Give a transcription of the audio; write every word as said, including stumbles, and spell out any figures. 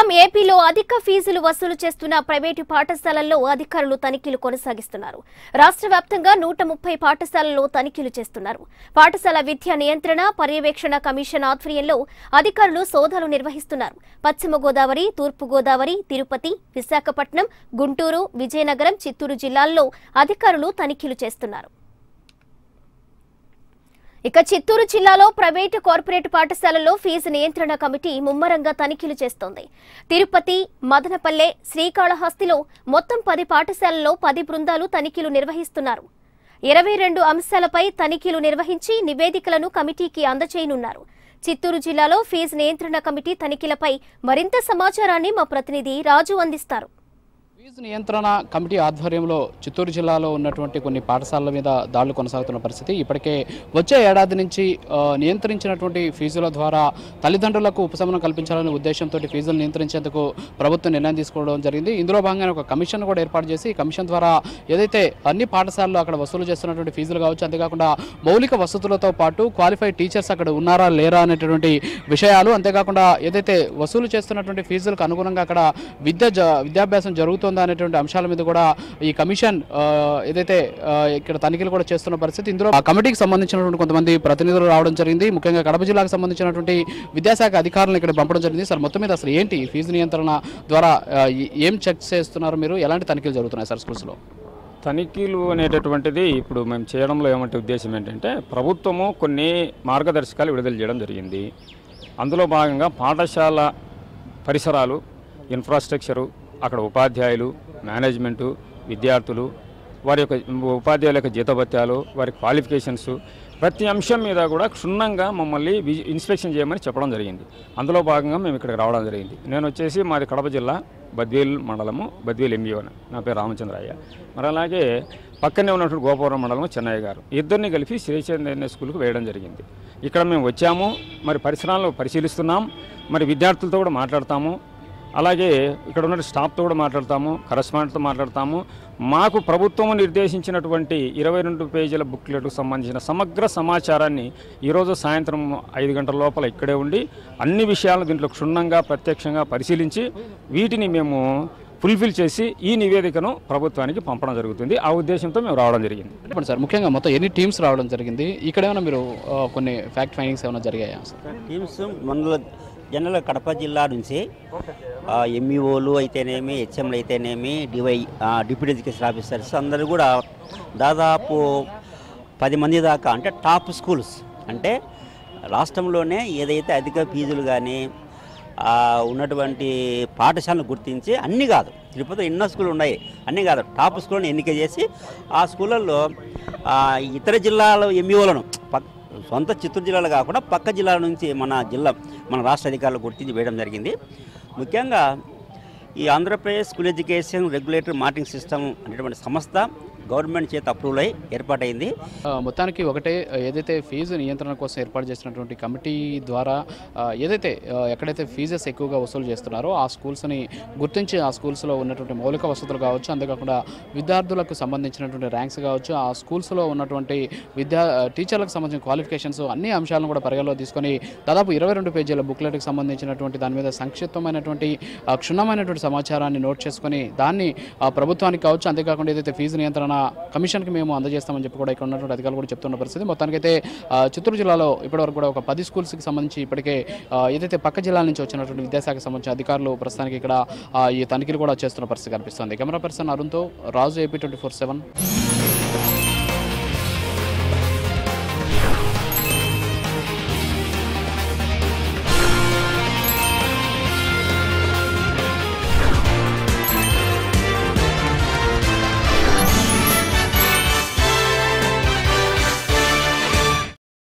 ప్రస్తుతం ఏపీలో అధిక ఫీజులు వసూలు చేస్తున్న ప్రైవేటు పాఠశాలల్లో అధికారులు తనిఖీలు కొనసాగిస్తున్నారు. రాష్ట్ర వ్యాప్తంగా నూట ముప్పై పాఠశాలల్లో తనిఖీలు చేస్తున్నారు. పాఠశాల విద్యా నియంత్రణ పర్యవేక్షణ కమిషన్ ఆధ్వర్యంలో అధికారులు సోదాలు నిర్వహిస్తున్నారు. పశ్చిమ గోదావరి, తూర్పు గోదావరి, తిరుపతి, విశాఖపట్నం, గుంటూరు, విజయనగరం, చిత్తూరు జిల్లాల్లో అధికారులు తనిఖీలు చేస్తున్నారు. ఇక చిత్తూరు జిల్లాలో ప్రైవేటు కార్పొరేట్ పాఠశాలల్లో ఫీజు నియంత్రణ కమిటీ ముమ్మరంగా తనిఖీలు చేస్తోంది. తిరుపతి, మదనపల్లె, శ్రీకాళహస్తిలో మొత్తం పది పాఠశాలల్లో పది బృందాలు తనిఖీలు నిర్వహిస్తున్నారు. ఇరవై రెండు అంశాలపై తనిఖీలు నిర్వహించి నివేదికలను కమిటీకి అందజేయనున్నారు. చిత్తూరు జిల్లాలో ఫీజు నియంత్రణ కమిటీ తనిఖీలపై మరింత సమాచారాన్ని మా ప్రతినిధి రాజు అందిస్తారు. ఫీజు నియంత్రణ కమిటీ ఆధ్వర్యంలో చిత్తూరు జిల్లాలో ఉన్నటువంటి కొన్ని పాఠశాలల మీద దాడులు కొనసాగుతున్న పరిస్థితి. ఇప్పటికే వచ్చే ఏడాది నుంచి నియంత్రించినటువంటి ఫీజుల ద్వారా తల్లిదండ్రులకు ఉపశమనం కల్పించాలనే ఉద్దేశంతో ఫీజులు నియంత్రించేందుకు ప్రభుత్వం నిర్ణయం తీసుకోవడం జరిగింది. ఇందులో భాగంగా ఒక కమిషన్ కూడా ఏర్పాటు చేసి కమిషన్ ద్వారా ఏదైతే అన్ని పాఠశాలలో అక్కడ వసూలు చేస్తున్నటువంటి ఫీజులు కావచ్చు, అంతేకాకుండా మౌలిక వసతులతో పాటు క్వాలిఫైడ్ టీచర్స్ అక్కడ ఉన్నారా లేరా అనేటువంటి విషయాలు, అంతేకాకుండా ఏదైతే వసూలు చేస్తున్నటువంటి ఫీజులకు అనుగుణంగా అక్కడ విద్య విద్యాభ్యాసం జరుగుతుంది అనేటువంటి అంశాల మీద కూడా ఈ కమిషన్ ఏదైతే ఇక్కడ తనిఖీలు కూడా చేస్తున్న పరిస్థితి. ఇందులో ఆ కమిటీకి సంబంధించినటువంటి కొంతమంది ప్రతినిధులు రావడం జరిగింది. ముఖ్యంగా కడప జిల్లాకు సంబంధించినటువంటి విద్యాశాఖ అధికారులను ఇక్కడ పంపడం జరిగింది. సార్, మొత్తం మీద అసలు ఏంటి ఫీజు నియంత్రణ ద్వారా ఏం చెక్ చేస్తున్నారు మీరు? ఎలాంటి తనిఖీలు జరుగుతున్నాయి సార్ స్కూల్స్లో? తనిఖీలు అనేటటువంటిది ఇప్పుడు మేము చేయడంలో ఏమంటే ఉద్దేశం ఏంటంటే, ప్రభుత్వము కొన్ని మార్గదర్శకాలు విడుదల చేయడం జరిగింది. అందులో భాగంగా పాఠశాల పరిసరాలు, ఇన్ఫ్రాస్ట్రక్చరు, అక్కడ ఉపాధ్యాయులు, మేనేజ్మెంటు, విద్యార్థులు, వారి యొక్క ఉపాధ్యాయుల యొక్క జీతభత్యాలు, వారి క్వాలిఫికేషన్స్, ప్రతి అంశం మీద కూడా క్షుణ్ణంగా మమ్మల్ని ఇన్స్పెక్షన్ చేయమని చెప్పడం జరిగింది. అందులో భాగంగా మేము ఇక్కడికి రావడం జరిగింది. నేను వచ్చేసి మాది కడప జిల్లా బద్వేల్ మండలము, బద్వేల్ ఎంఈఓ, నా పేరు రామచంద్రయ్య. మరి అలాగే పక్కనే ఉన్నటువంటి గోపవరం మండలము చెన్నయ్య గారు, ఇద్దరిని కలిపి శ్రీచైతన్య స్కూల్కి వేయడం జరిగింది. ఇక్కడ మేము వచ్చాము, మరి పరిసరాలను పరిశీలిస్తున్నాం, మరి విద్యార్థులతో కూడా మాట్లాడతాము, అలాగే ఇక్కడ ఉన్న స్టాఫ్తో కూడా మాట్లాడతాము, కరస్పాండెంట్తో మాట్లాడతాము. మాకు ప్రభుత్వం నిర్దేశించినటువంటి ఇరవై రెండు పేజీల బుక్లెట్కు సంబంధించిన సమగ్ర సమాచారాన్ని ఈరోజు సాయంత్రం ఐదు గంటల లోపల ఇక్కడే ఉండి అన్ని విషయాలను దీంట్లో క్షుణ్ణంగా ప్రత్యక్షంగా పరిశీలించి వీటిని మేము ఫుల్ఫిల్ చేసి ఈ నివేదికను ప్రభుత్వానికి పంపడం జరుగుతుంది. ఆ ఉద్దేశంతో మేము రావడం జరిగింది. చెప్పండి సార్, ముఖ్యంగా మొత్తం ఎన్ని టీమ్స్ రావడం జరిగింది? ఇక్కడ ఏమైనా మీరు కొన్ని ఫ్యాక్ట్ ఫైండింగ్స్ ఏమైనా జరిగాయా? టీమ్స్ మనలో జనరల్ కడప జిల్లా నుంచి ఎంఈఓలు అయితేనేమి, హెచ్ఎంలు అయితేనేమి, డివై డిప్యూటీ ఎడ్యుకేషన్ ఆఫీసర్స్ అందరూ కూడా దాదాపు పది మంది దాకా, అంటే టాప్ స్కూల్స్, అంటే రాష్ట్రంలోనే ఏదైతే అధిక ఫీజులు కానీ ఉన్నటువంటి పాఠశాలను గుర్తించి, అన్నీ కాదు, తిరుపతిలో ఎన్నో స్కూళ్ళు ఉన్నాయి, అన్నీ కాదు, టాప్ స్కూళ్ళని ఎన్నిక చేసి ఆ స్కూళ్ళల్లో ఇతర జిల్లాల ఎంఈఓలను సొంత చిత్తూరు జిల్లాలో కాకుండా పక్క జిల్లాల నుంచి మన జిల్లా మన రాష్ట్ర అధికారులు గుర్తించి వేయడం జరిగింది. ముఖ్యంగా ఈ Andhra Pradesh school education regulatory monitoring system అనేటువంటి సంస్థ గవర్నమెంట్ చేత అప్రూవల్ అయ్యి ఏర్పాటైంది. మొత్తానికి ఒకటే, ఏదైతే ఫీజు నియంత్రణ కోసం ఏర్పాటు చేసినటువంటి కమిటీ ద్వారా ఏదైతే ఎక్కడైతే ఫీజెస్ ఎక్కువగా వసూలు చేస్తున్నారో ఆ స్కూల్స్ని గుర్తించి ఆ స్కూల్స్లో ఉన్నటువంటి మౌలిక వసతులు కావచ్చు, అంతేకాకుండా విద్యార్థులకు సంబంధించినటువంటి ర్యాంక్స్ కావచ్చు, ఆ స్కూల్స్లో ఉన్నటువంటి విద్యా టీచర్లకు సంబంధించిన క్వాలిఫికేషన్స్, అన్ని అంశాలను కూడా పరిగణలో తీసుకొని దాదాపు ఇరవై రెండు పేజీల బుక్లెట్కి సంబంధించినటువంటి దాని మీద సంక్షిప్తమైనటువంటి క్షుణ్ణమైనటువంటి సమాచారాన్ని నోట్ చేసుకొని దాన్ని ప్రభుత్వానికి కావచ్చు, అంతేకాకుండా ఏదైతే ఫీజు నియంత్రణ కమిషన్కి మేము అందజేస్తామని చెప్పి కూడా ఇక్కడ ఉన్నటువంటి అధికారులు కూడా చెప్తున్న పరిస్థితి. మొత్తానికైతే చిత్తూరు జిల్లాలో ఇప్పటివరకు కూడా ఒక పది స్కూల్స్కి సంబంధించి ఇప్పటికే ఏదైతే పక్క జిల్లాల నుంచి వచ్చినటువంటి విద్యాశాఖకు సంబంధించిన అధికారులు ప్రస్తుతానికి ఇక్కడ ఈ తనిఖీలు కూడా చేస్తున్న పరిస్థితి కనిపిస్తుంది. కెమెరా పర్సన్ అరుణ్తో Raju, AP twenty four seven.